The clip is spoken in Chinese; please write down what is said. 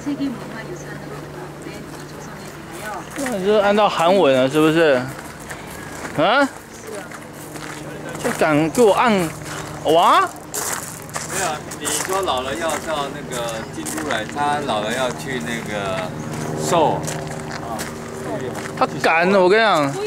那就按照韩文了，是不是？啊？就敢给我按哇？ 没有，你说老了要到那个京都来，他老了要去那个寿啊。 他敢，我跟你讲。